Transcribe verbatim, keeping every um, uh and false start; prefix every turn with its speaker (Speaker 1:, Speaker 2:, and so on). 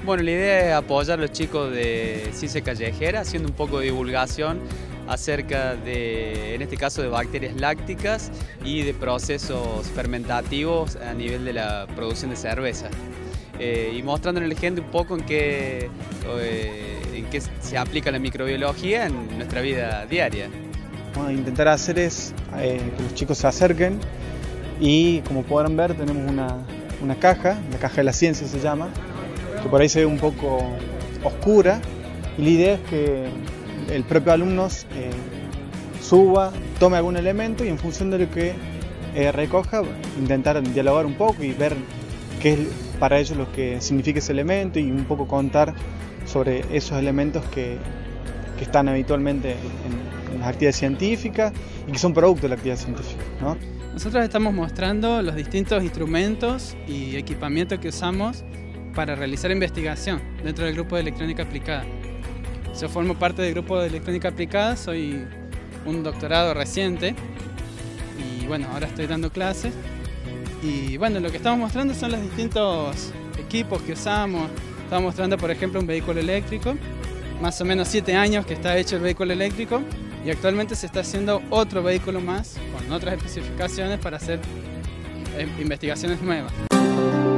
Speaker 1: Bueno, la idea es apoyar a los chicos de ciencia callejera, haciendo un poco de divulgación acerca de, en este caso, de bacterias lácticas y de procesos fermentativos a nivel de la producción de cerveza. Eh, y mostrándole a la gente un poco en qué, eh, en qué se aplica la microbiología en nuestra vida diaria.
Speaker 2: Vamos a intentar hacer es eh, que los chicos se acerquen y, como podrán ver, tenemos una, una caja, la caja de la ciencia se llama, que por ahí se ve un poco oscura, y la idea es que el propio alumno eh, suba, tome algún elemento y en función de lo que eh, recoja, intentar dialogar un poco y ver qué es para ellos lo que significa ese elemento y un poco contar sobre esos elementos que, que están habitualmente en, en las actividades científicas y que son producto de la actividad científica, ¿no?
Speaker 3: Nosotros estamos mostrando los distintos instrumentos y equipamientos que usamos para realizar investigación dentro del grupo de electrónica aplicada. Yo formo parte del grupo de electrónica aplicada, soy un doctorado reciente y bueno, ahora estoy dando clases. Y bueno, lo que estamos mostrando son los distintos equipos que usamos. Estamos mostrando, por ejemplo, un vehículo eléctrico, más o menos siete años que está hecho el vehículo eléctrico y actualmente se está haciendo otro vehículo más con otras especificaciones para hacer investigaciones nuevas.